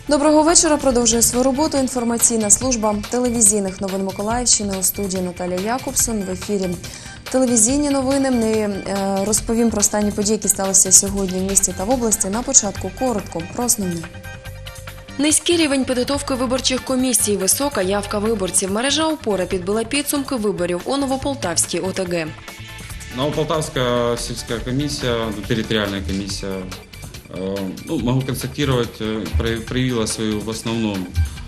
Доброго вечора. Продовжує свою роботу інформаційна служба телевізійних новин Миколаївщини. У студії Наталія Якобсон. В ефірі телевізійні новини. Розповім про останні події, які сталися сьогодні в місті та в області. На початку коротко про основні. Низький рівень підготовки виборчих комісій, висока явка виборців. Мережа «Опора» підбила підсумки виборів у Новополтавській ОТГ. Новополтавская сельская комиссия, территориальная комиссия, могу констатировать, проявила свою в основном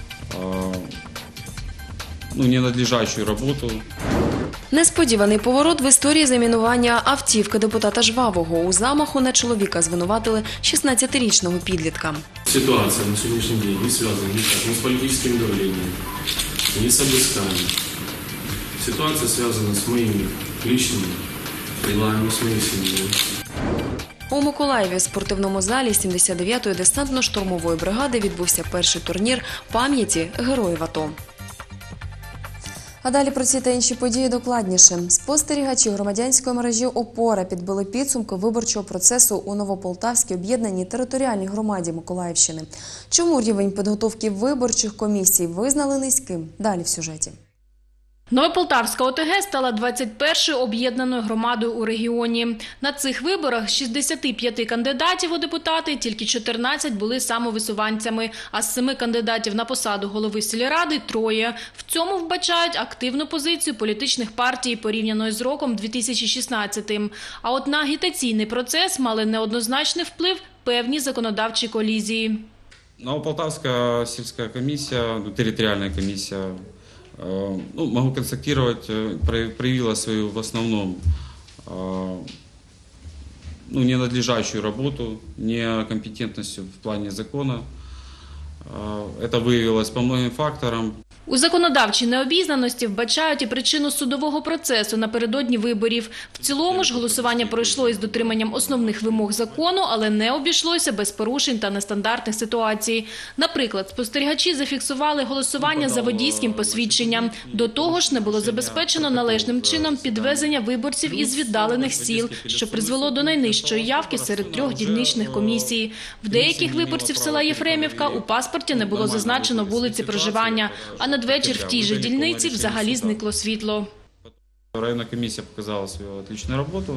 ненадлежащую работу. Несподіваний поворот в історії замінування автівки депутата Жвавого. У замаху на чоловіка звинуватили 16-річного підлітка. Ситуация на сегодняшний день не связана никак ни с политическим давлением, ни с обысканием. Ситуация связана с моими личными делами, с моей семьей. У Миколаєві в спортивному залі 79-ї десантно-штурмової бригади відбувся перший турнір пам'яті героїв АТО. А далі про ці та інші події докладніше. Спостерігачі громадянської мережі «Опора» підбили підсумки виборчого процесу у Новополтавській об'єднаній територіальній громаді Миколаївщини. Чому рівень підготовки виборчих комісій визнали низьким? Далі в сюжеті. Новополтавська ОТГ стала 21-ю об'єднаною громадою у регіоні. На цих виборах з 65 кандидатів у депутати тільки 14 були самовисуванцями, а з 7 кандидатів на посаду голови сільради – 3. В цьому вбачають активну позицію політичних партій порівняно з роком 2016. А от на агітаційний процес мали неоднозначний вплив певні законодавчі колізії. Новополтавская сельская комиссия, территориальная комиссия, могу констатировать, проявила свою в основном ненадлежащую работу, некомпетентностью в плане закона. Это выявилось по многим факторам. У законодавчій необізнаності вбачають і причину судового процесу напередодні виборів. В цілому ж голосування пройшло із дотриманням основних вимог закону, але не обійшлося без порушень та нестандартних ситуацій. Наприклад, спостерігачі зафіксували голосування за водійським посвідченням. До того ж, не було забезпечено належним чином підвезення виборців із віддалених сіл, що призвело до найнижчої явки серед 3 дільничних комісій. В деяких виборців села Єфремівка у паспорті не було зазначено вулиці проживання, а надвечір в тій же дільниці взагалі зникло світло. Районная комиссия показала свою отличную работу.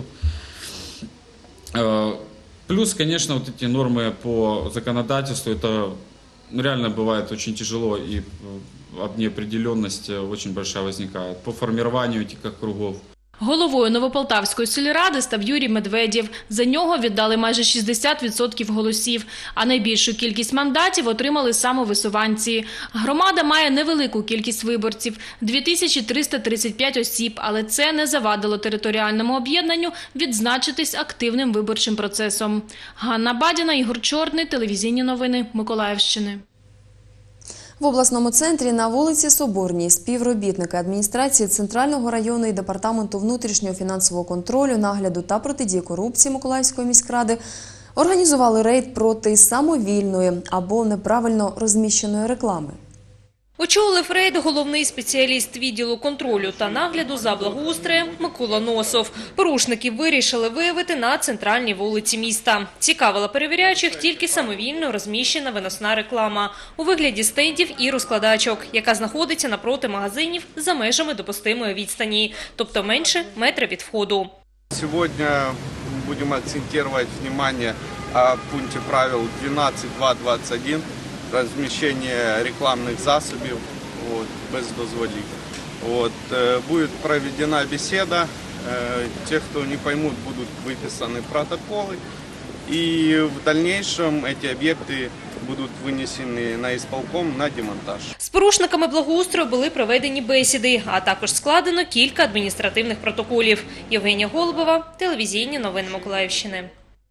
Плюс, конечно, вот эти нормы по законодательству, это реально бывает очень тяжело, и неопределенность очень большая возникает по формированию этих округов. Головою Новополтавської сільради став Юрій Медведєв. За нього віддали майже 60% голосів, а найбільшу кількість мандатів отримали самовисуванці. Громада має невелику кількість виборців – 2335 осіб, але це не завадило територіальному об'єднанню відзначитись активним виборчим процесом. Ганна Бадіна, Ігор Чорний, телевізійні новини Миколаївщини. В обласному центрі на вулиці Соборній співробітники адміністрації Центрального району і Департаменту внутрішнього фінансового контролю, нагляду та протидії корупції Миколаївської міськради організували рейд проти самовільної або неправильно розміщеної реклами. Очолив рейд головний спеціаліст відділу контролю та нагляду за благоустроєм Микола Носов. Порушників вирішили виявити на центральній вулиці міста. Цікавила перевіряючих тільки самовільно розміщена виносна реклама у вигляді стендів і розкладачок, яка знаходиться напроти магазинів за межами допустимої відстані, тобто менше метра від входу. Сьогодні будемо акцентувати увагу на пункті правил 12.2.21. Размещение рекламных засобов без дозволів. Будет проведена беседа. Те, кто не поймут, будут выписаны протоколы. И в дальнейшем эти объекты будуть винесені на ісполком на демонтаж. З порушниками благоустрою були проведені бесіди, а також складено кілька адміністративних протоколів. Євгенія Голубова, телевізійні новини Миколаївщини.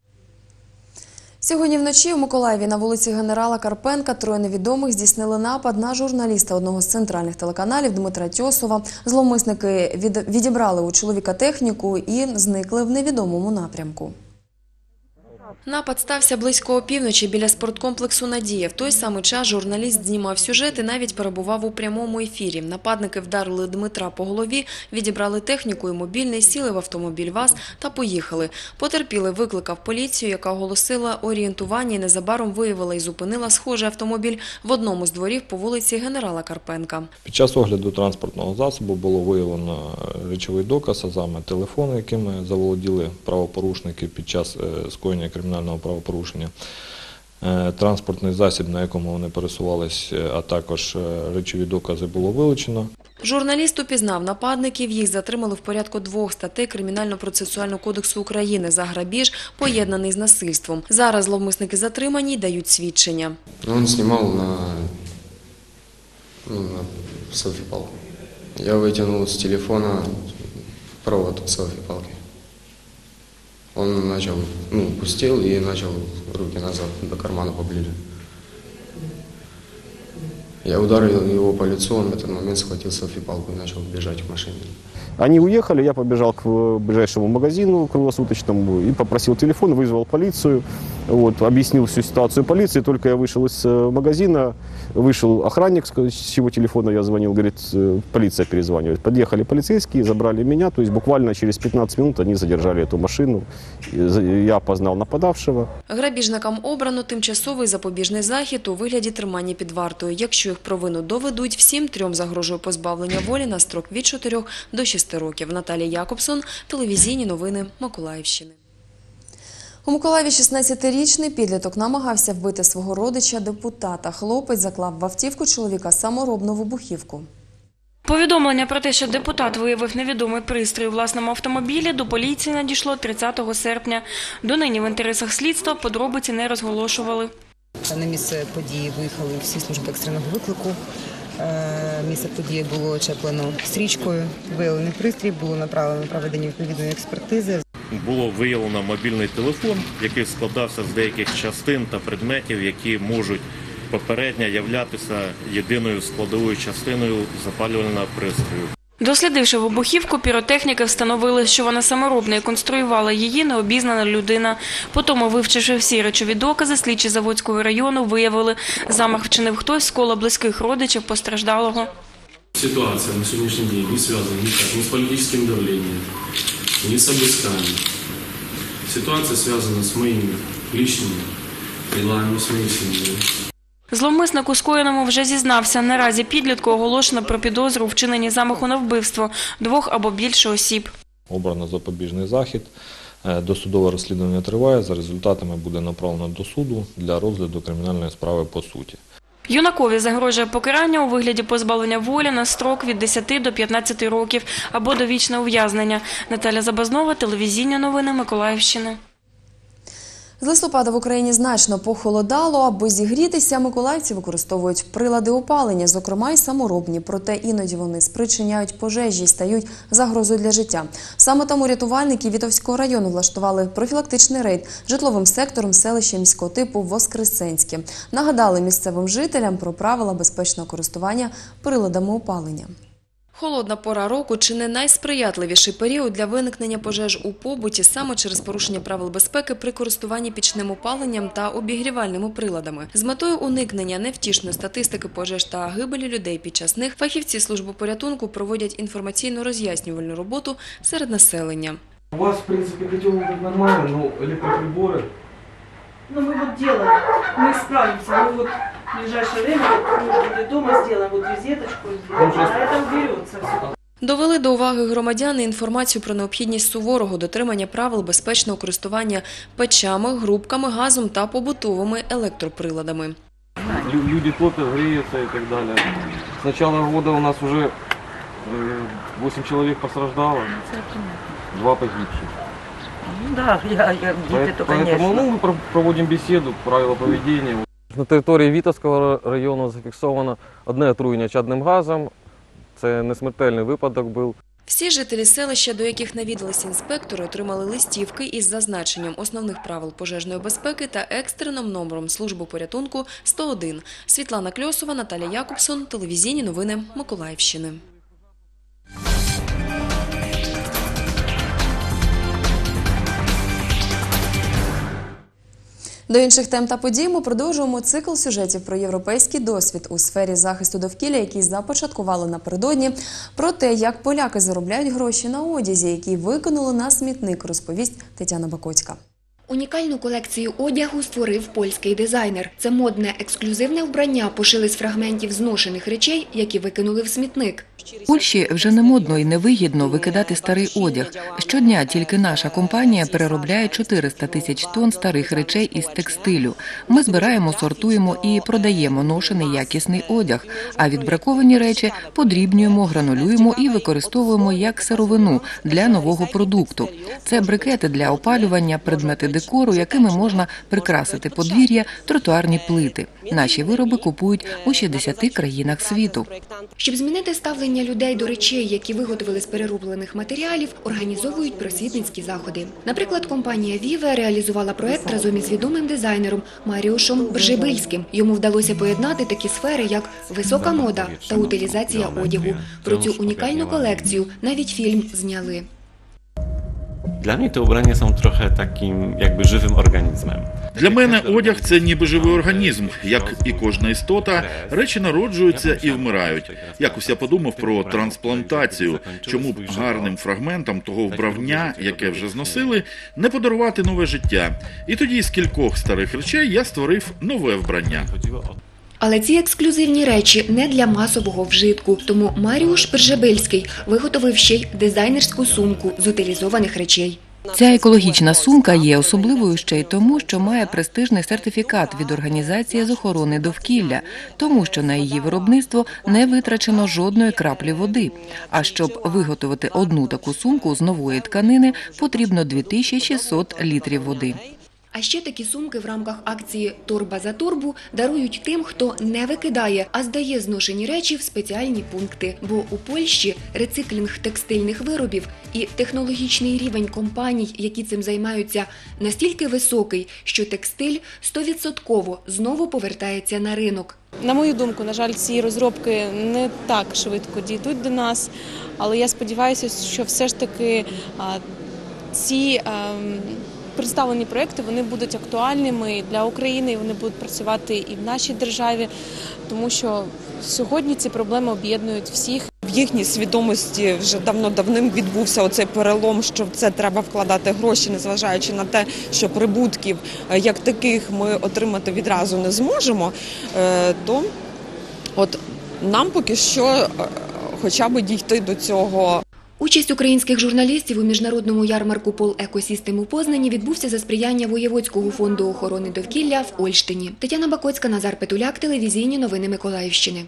Сьогодні вночі у Миколаєві на вулиці Генерала Карпенка 3 невідомих здійснили напад на журналіста одного з центральних телеканалів Дмитра Тьосова. Зловмисники відібрали у чоловіка техніку і зникли в невідомому напрямку. Напад стався близько опівночі біля спорткомплексу «Надія». В той самий час журналіст знімав сюжет і навіть перебував у прямому ефірі. Нападники вдарили Дмитра по голові, відібрали техніку і мобільний, сіли в автомобіль ВАЗ та поїхали. Потерпілий викликав поліцію, яка оголосила орієнтування і незабаром виявила і зупинила схожий автомобіль в одному з дворів по вулиці Генерала Карпенка. Під час огляду транспортного засобу було виявлено речовий доказ, а саме телефони, якими заволоділи правопорушники під час скоєння кримінального правопорушення, транспортний засіб, на якому вони пересувались, а також речові докази було вилучено. Журналіст упізнав нападників, їх затримали в порядку 2 статей Кримінально-процесуального кодексу України за грабіж, поєднаний з насильством. Зараз зловмисники затримані й дають свідчення. Он снимал на селфи-палку. Я вытянул с телефона провод селфи-палки. Он начал, пустил и начал руки назад до кармана поближе. Я ударил его по лицу, он в этот момент схватил селфи-палку и начал бежать к машине. Они уехали, я побежал к ближайшему магазину круглосуточному и попросил телефон, вызвал полицию, объяснил всю ситуацию полиции. Только я вышел из магазина, вышел охранник, с чьего телефона я звонил, говорит, полиция перезванивает. Подъехали полицейские, забрали меня, то есть буквально через 15 минут они задержали эту машину. Я опознал нападавшего. Грабіжникам обрано тимчасовий запобіжний захід у вигляді тримання під вартою. Якщо їх провину доведуть, всім 3 загрожує позбавлення волі на строк від 4 до 6 років. Наталія Якобсон, телевізійні новини Миколаївщини. У Миколаєві 16-річний підліток намагався вбити свого родича-депутата. Хлопець заклав в автівку чоловіка саморобну вибухівку. Повідомлення про те, що депутат виявив невідомий пристрій у власному автомобілі, до поліції надійшло 30 серпня. Донині в інтересах слідства подробиці не розголошували. На місце події виїхали всі служби екстреного виклику. Місце події було очеплено стрічкою, виявлений пристрій, було направлено проведення відповідної експертизи. Було виявлено мобільний телефон, який складався з деяких частин та предметів, які можуть попередньо являтися єдиною складовою частиною запалювального пристрою. Дослідивши вибухівку, піротехніки встановили, що вона саморобна і конструювала її необізнана людина. Потім, вивчивши всі речові докази, слідчі Заводського району виявили, замах вчинив хтось з кола близьких родичів постраждалого. Ситуация на сегодняшний день не связана никак ни с политическим давлением, ни с обысками. Ситуация связана с моими личными делами, с моей семьей. Зловмисник у скоєному вже зізнався. Наразі підлітку оголошено про підозру у вчиненні замаху на вбивство 2 або більше осіб. Обрано запобіжний захід. Досудове розслідування триває. За результатами буде направлено до суду для розгляду кримінальної справи по суті. Юнакові загрожує покарання у вигляді позбавлення волі на строк від 10 до 15 років або довічне ув'язнення. Наталя Забазнова, телевізійні новини Миколаївщини. З листопада в Україні значно похолодало. Аби зігрітися, миколаївці використовують прилади опалення, зокрема й саморобні. Проте іноді вони спричиняють пожежі і стають загрозою для життя. Саме тому рятувальники Вітовського району влаштували профілактичний рейд житловим сектором селища міського типу Воскресенське. Нагадали місцевим жителям про правила безпечного користування приладами опалення. Холодна пора року – чи не найсприятливіший період для виникнення пожеж у побуті саме через порушення правил безпеки при користуванні пічним опаленням та обігрівальними приладами. З метою уникнення невтішної статистики пожеж та гибелі людей під час них фахівці служби порятунку проводять інформаційно-роз'яснювальну роботу серед населення. У вас, в принципе, котел тут нормально, но электроприборы... Ну, мы вот делаем, мы справимся, мы вот в ближайшее время, может быть, дома сделаем, вот розеточку сделаем, а это уберется все. Довели до уваги громадян інформацію про необхідність суворого дотримання правил безпечного користування печами, грубками, газом та побутовими електроприладами. Люди топят, греются и так далее. С начала года у нас уже 8 человек пострадало, 2 погибших. Да, Поэтому мы проводим беседу, правила поведения. На території Вітовського району зафіксовано одне отруєння чадним газом. Це несмертельний випадок був. Всі жителі селища, до яких навідалися інспектори, отримали листівки із зазначенням основних правил пожежної безпеки та екстреним номером служби порятунку 101. Світлана Кльосова, Наталія Якобсон, телевізійні новини Миколаївщини. До інших тем та подій ми продовжуємо цикл сюжетів про європейський досвід у сфері захисту довкілля, який започаткували напередодні. Про те, як поляки заробляють гроші на одязі, які викинули на смітник, розповість Тетяна Бакоцька. Унікальну колекцію одягу створив польський дизайнер. Це модне, ексклюзивне вбрання пошили з фрагментів зношених речей, які викинули в смітник. В Польщі вже не модно і невигідно викидати старий одяг. Щодня тільки наша компанія переробляє 400 тисяч тонн старих речей із текстилю. Ми збираємо, сортуємо і продаємо ношений якісний одяг, а відбраковані речі подрібнюємо, гранулюємо і використовуємо як сировину для нового продукту. Це брикети для опалювання, предмети декору, якими можна прикрасити подвір'я, тротуарні плити. Наші вироби купують у 60 країнах світу. Щоб змінити ставлення людей до речей, які виготовили з перероблених матеріалів, організовують просвітницькі заходи. Наприклад, компанія «Віве» реалізувала проект разом із відомим дизайнером Маріушем Бржебильським. Йому вдалося поєднати такі сфери, як висока мода та утилізація одягу. Про цю унікальну колекцію навіть фільм зняли. Dla mnie te ubrania są trochę takim jakby żywym organizmem. Для мене одяг – це ніби живий організм. Як і кожна істота, речі народжуються і вмирають. Якось я подумав про трансплантацію. Чому б гарним фрагментам того вбрання, яке вже зносили, не подарувати нове життя? І тоді з кількох старих речей я створив нове вбрання. Але ці ексклюзивні речі не для масового вжитку. Тому Маріуш Бржебильський виготовив ще й дизайнерську сумку з утилізованих речей. Ця екологічна сумка є особливою ще й тому, що має престижний сертифікат від Організації з охорони довкілля, тому що на її виробництво не витрачено жодної краплі води. А щоб виготовити одну таку сумку з нової тканини, потрібно 2600 літрів води. А ще такі сумки в рамках акції «Торба за торбу» дарують тим, хто не викидає, а здає зношені речі в спеціальні пункти. Бо у Польщі рециклінг текстильних виробів і технологічний рівень компаній, які цим займаються, настільки високий, що текстиль 100% знову повертається на ринок. На мою думку, на жаль, ці розробки не так швидко дійдуть до нас, але я сподіваюся, що все ж таки ці представлені проекти, вони будуть актуальними для України, і вони будуть працювати і в нашій державі, тому що сьогодні ці проблеми об'єднують всіх. В їхній свідомості вже давним відбувся оцей перелом, що в це треба вкладати гроші, незважаючи на те, що прибутків як таких ми отримати відразу не зможемо, то от нам поки що хоча б дійти до цього. Участь українських журналістів у міжнародному ярмарку «Пол-екосістем» у Познані відбувся за сприяння Воєводського фонду охорони довкілля в Ольштині. Тетяна Бакоцька, Назар Петуляк, телевізійні новини Миколаївщини.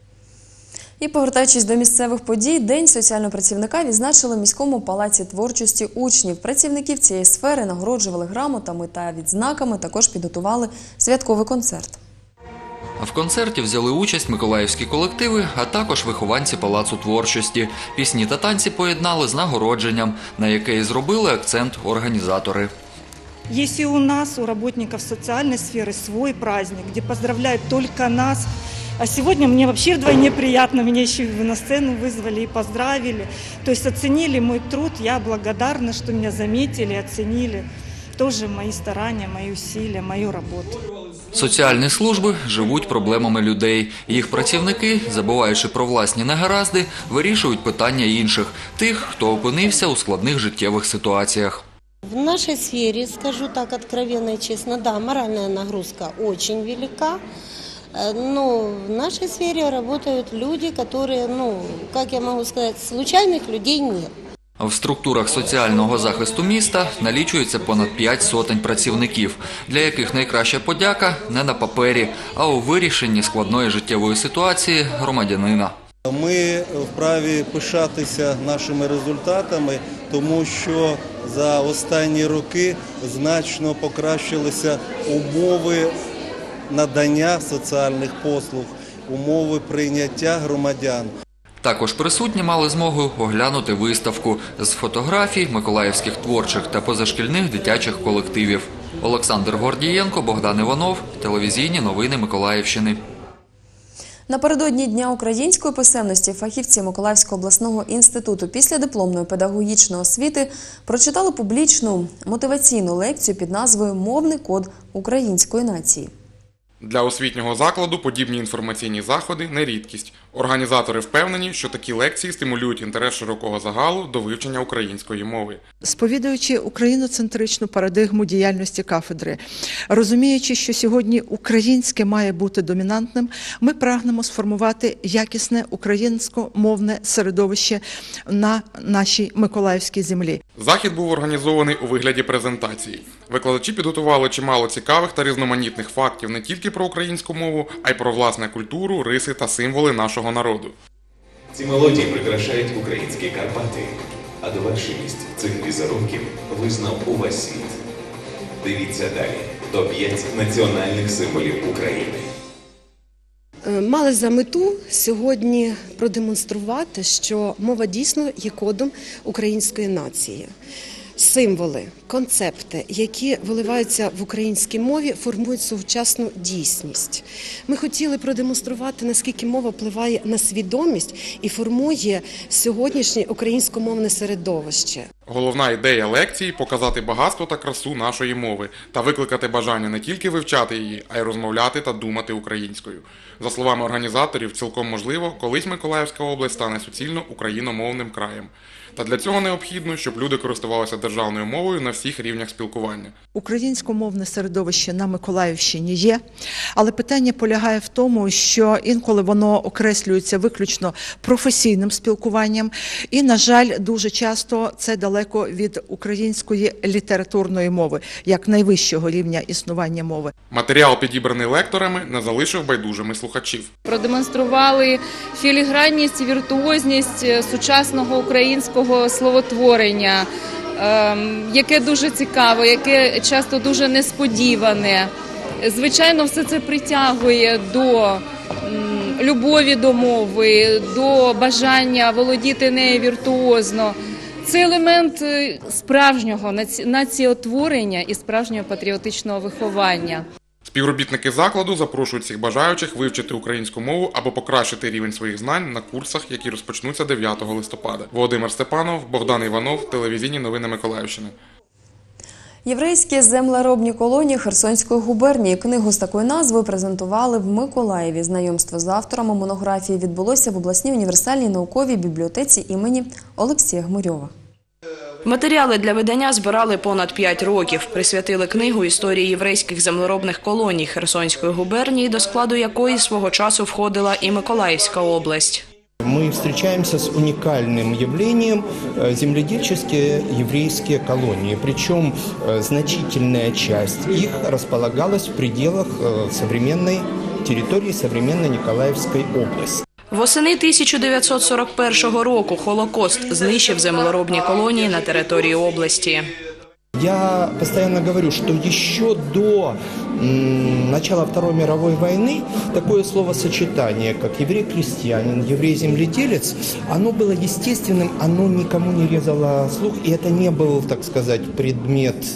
І повертаючись до місцевих подій, День соціального працівника відзначили в міському палаці творчості учнів. Працівників цієї сфери нагороджували грамотами та відзнаками, також підготували святковий концерт. В концерті взяли участь миколаївські колективи, а також вихованці Палацу творчості. Пісні та танці поєднали з нагородженням, на яке і зробили акцент організатори. Есть и у нас, у работников социальной сферы, свой праздник, где поздравляют только нас. А сегодня мне вообще вдвойне приятно, меня еще и на сцену вызвали и поздравили. То есть оценили мой труд, я благодарна, что меня заметили, оценили. Тоже мои старания, мои усилия, мою работу. Соціальні служби живуть проблемами людей. Їх працівники, забуваючи про власні негаразди, вирішують питання інших – тих, хто опинився у складних життєвих ситуаціях. В нашей сфере, скажу так откровенно и честно, да, моральная нагрузка очень велика. Но в нашей сфере работают люди, которые, как я могу сказать, случайных людей нет. В структурах соціального захисту міста налічується понад 5 сотень працівників, для яких найкраща подяка не на папері, а у вирішенні складної життєвої ситуації громадянина. Ми вправі пишатися нашими результатами, тому що за останні роки значно покращилися умови надання соціальних послуг, умови прийняття громадян. Також присутні мали змогу оглянути виставку з фотографій миколаївських творчих та позашкільних дитячих колективів. Олександр Гордієнко, Богдан Іванов, телевізійні новини Миколаївщини. Напередодні Дня української писемності фахівці Миколаївського обласного інституту післядипломної педагогічної освіти прочитали публічну мотиваційну лекцію під назвою «Мовний код української нації». Для освітнього закладу подібні інформаційні заходи – не рідкість. Організатори впевнені, що такі лекції стимулюють інтерес широкого загалу до вивчення української мови. Сповідуючи україноцентричну парадигму діяльності кафедри, розуміючи, що сьогодні українське має бути домінантним, ми прагнемо сформувати якісне українськомовне середовище на нашій Миколаївській землі. Захід був організований у вигляді презентації. Викладачі підготували чимало цікавих та різноманітних фактів не тільки про українську мову, а й про власне культуру, риси та символи нашого народу. Ці мелодії прикрашають українські Карпати, а довершеність цих візерунків визнав увесь світ. Дивіться далі. Топ-5 національних символів України. Мали за мету сьогодні продемонструвати, що мова дійсно є кодом української нації. Символи, концепти, які виливаються в українській мові, формують сучасну дійсність. Ми хотіли продемонструвати, наскільки мова впливає на свідомість і формує сьогоднішнє українськомовне середовище. Головна ідея лекції – показати багатство та красу нашої мови та викликати бажання не тільки вивчати її, а й розмовляти та думати українською. За словами організаторів, цілком можливо, колись Миколаївська область стане суцільно україномовним краєм. Та для цього необхідно, щоб люди користувалися державною мовою на всіх рівнях спілкування. Українськомовне середовище на Миколаївщині є, але питання полягає в тому, що інколи воно окреслюється виключно професійним спілкуванням і, на жаль, дуже часто це далеко від української літературної мови, як найвищого рівня існування мови. Матеріал, підібраний лекторами, не залишив байдужими слухачів. Продемонстрували філігранність і віртуозність сучасного українського словотворення, яке дуже цікаве, яке часто дуже несподіване. Звичайно, все це притягує до любові до мови, до бажання володіти нею віртуозно. Це елемент справжнього націотворення і справжнього патріотичного виховання. Співробітники закладу запрошують всіх бажаючих вивчити українську мову або покращити рівень своїх знань на курсах, які розпочнуться 9 листопада. Володимир Степанов, Богдан Іванов, телевізійні новини Миколаївщини. Єврейські землеробні колонії Херсонської губернії. Книгу з такою назвою презентували в Миколаєві. Знайомство з авторами монографії відбулося в обласній універсальній науковій бібліотеці імені Олексія Гмирьова. Матеріали для видання збирали понад 5 років. Присвятили книгу історії єврейських землеробних колоній Херсонської губернії, до складу якої свого часу входила і Миколаївська область. Мы встречаемся с уникальным явлением земледельческие еврейские колонии. Причем значительная часть их располагалась в пределах современной территории современной Николаевской области. Восени 1941 року Холокост знищив землеробні колонії на території області. Я постоянно говорю, что еще до начала Второй мировой войны такое словосочетание, как еврей-крестьянин, еврей-земледелец, оно было естественным, оно никому не резало слух, и это не был, так сказать, предмет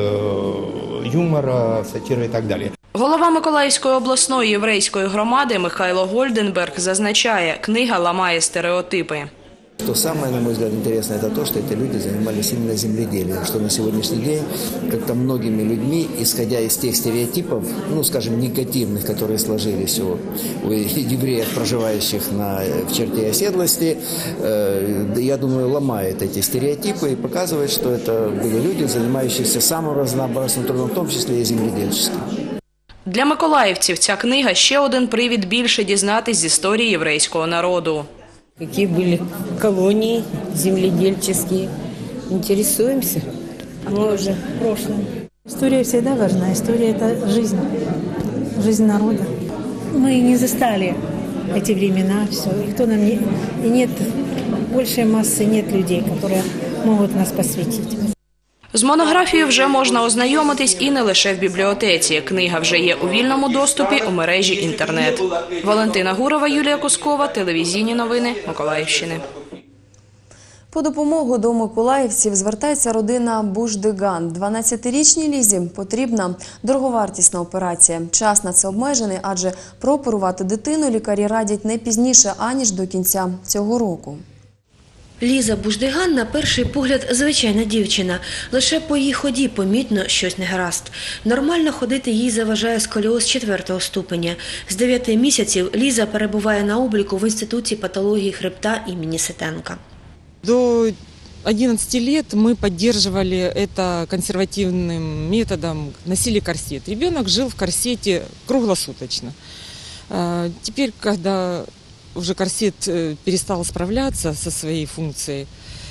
юмора, сатиры и так далее. Голова Миколаївської обласної єврейської громади Михайло Гольденберг зазначає, книга ламає стереотипи. Что самое, на мой взгляд, интересное, это то, что эти люди занимались именно земледелием, что на сегодняшний день как-то многими людьми, исходя из тех стереотипов, ну, скажем, негативных, которые сложились у евреев, проживающих в черте оседлости, я думаю, ломает эти стереотипы и показывает, что это были люди, занимающиеся самым разнообразным трудом, в том числе и земледельческим. Для миколаївців ця книга – ще один привід більше дізнатись з історії єврейського народу. Какие были колонии земледельческие. Интересуемся. Мы уже в прошлом. История всегда важна. История – это жизнь. Жизнь народа. Мы не застали эти времена. Все. И кто нам не... И нет большей массы, нет людей, которые могут нас посвятить. З монографією вже можна ознайомитись і не лише в бібліотеці. Книга вже є у вільному доступі у мережі інтернет. Валентина Гурова, Юлія Кускова, телевізійні новини Миколаївщини. По допомогу до миколаївців звертається родина Буждиган. 12-річній Лізі потрібна дороговартісна операція. Час на це обмежений, адже прооперувати дитину лікарі радять не пізніше, аніж до кінця цього року. Ліза Буждиган на перший погляд звичайна дівчина. Лише по її ході помітно щось негаразд. Нормально ходити їй заважає сколіоз 4-го ступеня. З 9 місяців Ліза перебуває на обліку в Інституті патології хребта імені Ситенка. До 11 лет мы поддерживали это консервативным методом, носили корсет. Ребенок жил в корсете круглосуточно. Теперь, когда уже корсет перестал справляться со своей функцией,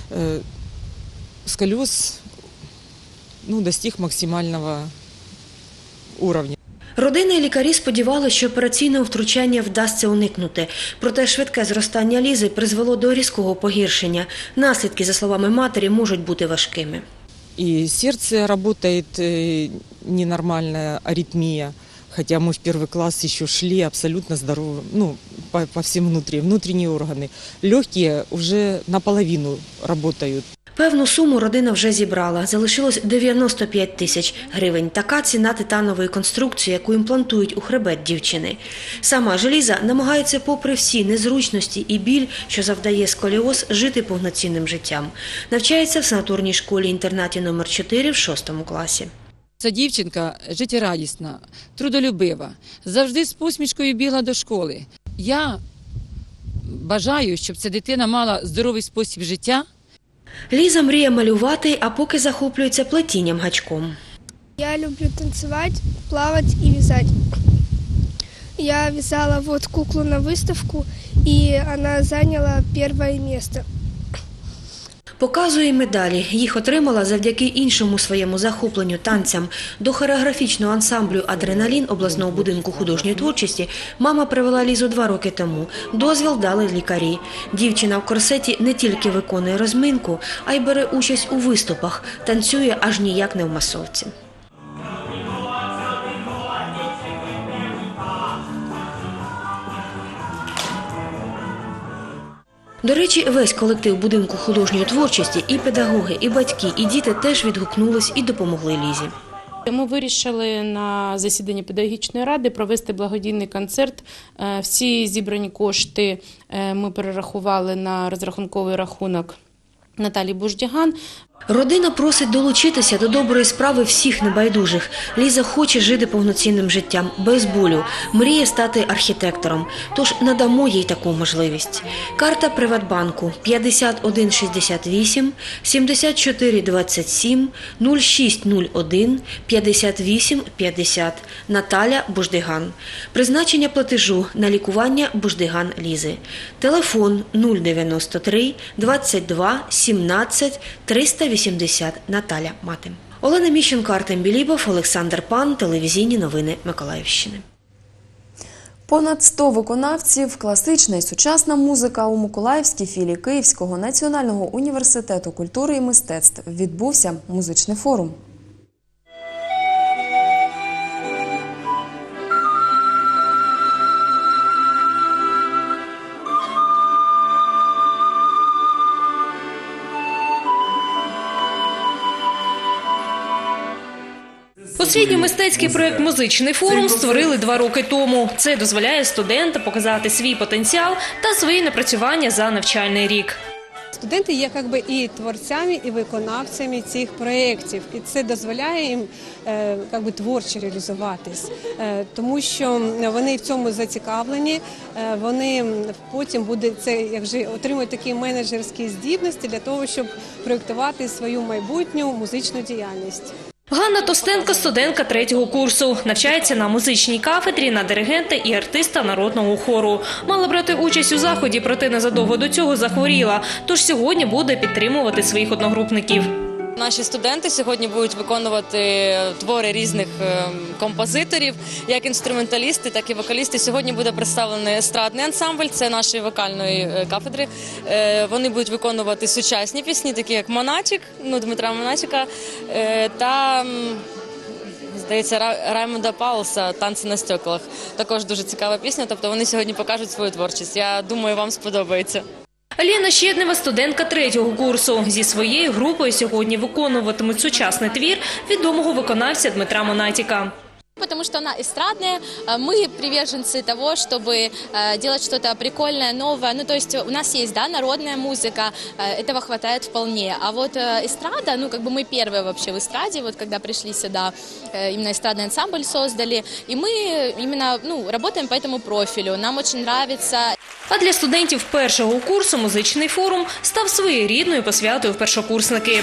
сколиоз достиг максимального уровня. Родина і лікарі сподівалися, що операційного втручання вдасться уникнути. Проте швидке зростання Лізи призвело до різкого погіршення. Наслідки, за словами матері, можуть бути важкими. И сердце работает ненормальная аритмия. Хотя мы в первый класс еще шли абсолютно здоровы, по всем внутренние органы. Легкие уже наполовину работают. Певну суму родина вже зібрала. Залишилось 95 тисяч гривень. Така ціна титанової конструкції, яку імплантують у хребет дівчини. Сама ж Ліза намагається попри всі незручності і біль, що завдає сколіоз, жити повноцінним життям. Навчається в санаторній школі-інтернаті номер 4 в 6 класі. Ця дівчинка життєрадісна, трудолюбива, завжди з посмішкою бігла до школи. Я бажаю, щоб ця дитина мала здоровий спосіб життя. Ліза мріє малювати, а поки захоплюється плетінням гачком. Я люблю танцевать, плавать и вязать. Я вязала куклу на выставку, и она заняла первое место. Показує медалі. Їх отримала завдяки іншому своєму захопленню – танцям. До хореографічного ансамблю «Адреналін» обласного будинку художньої творчості мама привела Лізу 2 роки тому. Дозвіл дали лікарі. Дівчина в корсеті не тільки виконує розминку, а й бере участь у виступах. Танцює аж ніяк не в масовці. До речі, весь колектив будинку художньої творчості, і педагоги, і батьки, і діти теж відгукнулись і допомогли Лізі. Ми вирішили на засіданні педагогічної ради провести благодійний концерт. Всі зібрані кошти ми перерахували на розрахунковий рахунок Наталії Буждиган. Родина просить долучитися до доброї справи всіх небайдужих. Ліза хоче жити повноцінним життям, без болю, мріє стати архітектором. Тож надамо їй таку можливість. Карта Приватбанку 5168 7427 0601 58 50. Наталя Буждиган. Призначення платежу на лікування Буждиган Лізи. Телефон 093 22 17 380. Наталя мати. Олена Міщенко, Артем Білібов, Олександр Пан. Телевізійні новини Миколаївщини. Понад 100 виконавців, класична і сучасна музика у Миколаївській філії Київського національного університету культури і мистецтв. Відбувся музичний форум. Освітньо мистецький проєкт «Музичний форум» створили 2 роки тому. Це дозволяє студентам показати свій потенціал та свої напрацювання за навчальний рік. Студенти є і творцями, і виконавцями цих проєктів. І це дозволяє їм творчо реалізуватись. Тому що вони в цьому зацікавлені, вони потім отримують такі менеджерські здібності для того, щоб проєктувати свою майбутню музичну діяльність. Ганна Тостенко – студентка 3-го курсу. Навчається на музичній кафедрі на диригента і артиста народного хору. Мала брати участь у заході, проте незадовго до цього захворіла. Тож сьогодні буде підтримувати своїх одногрупників. Наші студенти сьогодні будуть виконувати твори різних композиторів, як інструменталісти, так і вокалісти. Сьогодні буде представлений естрадний ансамбль, це нашої вокальної кафедри. Вони будуть виконувати сучасні пісні, такі як «Монатік», Дмитра Монатіка, та, здається, Раймонда Паулса «Танці на стеклах». Також дуже цікава пісня, тобто вони сьогодні покажуть свою творчість. Я думаю, вам сподобається. Ліна Щеднева – студентка 3-го курсу. Зі своєю групою сьогодні виконуватимуть сучасний твір відомого виконавця Дмитра Монатіка. Потому что она эстрадная, мы приверженцы того, чтобы делать что-то прикольное, новое. Ну, то есть у нас есть, да, народная музыка, этого хватает вполне. А вот эстрада, ну, как бы мы первые вообще в эстраде, вот когда пришли сюда, именно эстрадный ансамбль создали, и мы именно, ну, работаем по этому профилю, нам очень нравится. А для студентів 1-го курсу музичний форум став своєрідною посвятою в першокурсники.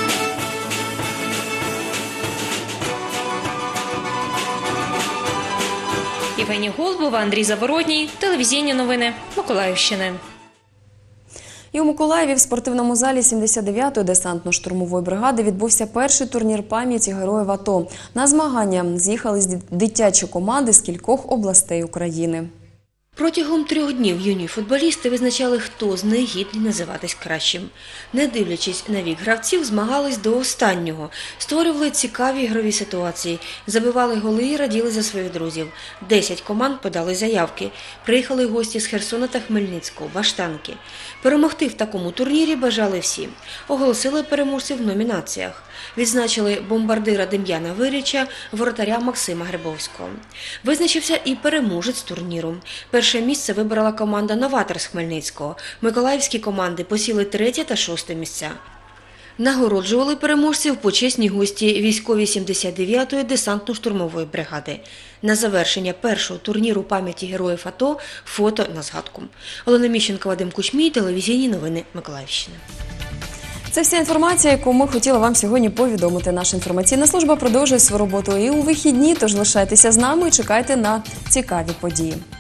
Євгенія Голубова, Андрій Заворотній, телевізійні новини Миколаївщини. І у Миколаєві в спортивному залі 79-ї десантно-штурмової бригади відбувся перший турнір пам'яті героїв АТО. На змагання з'їхались дитячі команди з кількох областей України. Протягом 3 днів юні футболісти визначали, хто з них гідний називатись кращим. Не дивлячись на вік гравців, змагались до останнього, створювали цікаві ігрові ситуації, забивали голи і раділи за своїх друзів. 10 команд подали заявки. Приїхали гості з Херсона та Хмельницького, баштанки. Перемогти в такому турнірі бажали всі. Оголосили переможців в номінаціях. Відзначили бомбардира Дем'яна Виріча, воротаря Максима Грибовського. Визначився і переможець турніру. Перше місце вибрала команда «Новатор» з Хмельницького. Миколаївські команди посіли 3-те та 6-те місця. Нагороджували переможців почесні гості військові 79-ї десантно-штурмової бригади. На завершення першого турніру пам'яті героїв АТО фото на згадку. Олена Міщенко, Вадим Кучмій, телевізійні новини Миколаївщини. Це вся інформація, яку ми хотіли вам сьогодні повідомити. Наша інформаційна служба продовжує свою роботу і у вихідні, тож лишайтеся з нами і чекайте на цікаві події.